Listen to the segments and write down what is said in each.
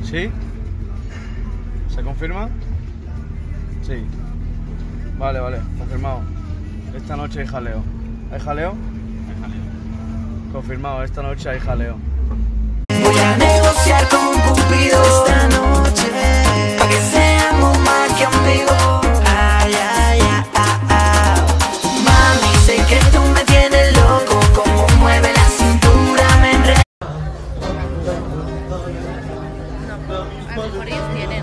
¿Sí? ¿Se confirma? Sí. Vale, confirmado. Esta noche hay jaleo. ¿Hay jaleo? Hay jaleo. Confirmado, esta noche hay jaleo. Voy a negociar con Cupido esta noche, pa' que seamos más que amigos. Ay, ay, ay, ay. Mami, sé que tú me tienes loco, como mueve la cintura, me enredo. A lo mejor ellos tienen.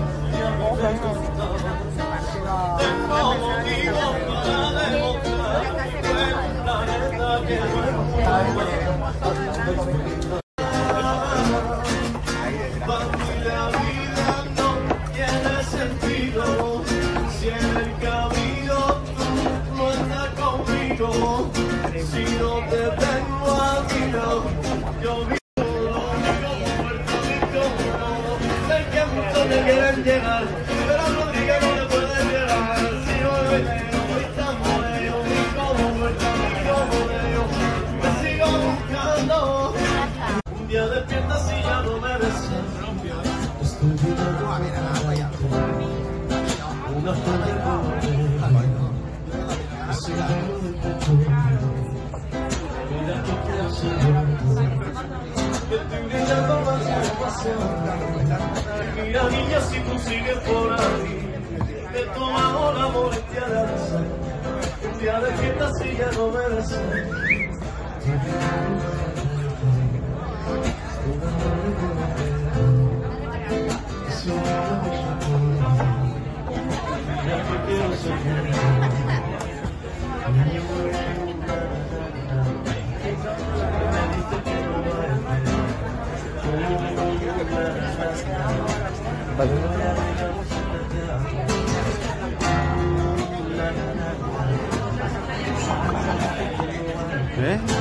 Si no te tengo a mi lado, yo vivo Puerto Rico. Sé que muchos me quieren llegar, pero a Rodríguez no le pueden llegar. Si no me veo, voy tan moreno, y como Puerto Rico moreno, me sigo buscando. Un día despiertas y ya no me ves. Estoy viviendo una mira niña, si tú sigues por ahí, te tomamos la molestia de avisar. Un día de fiesta si ya no me ves. ¿Eh?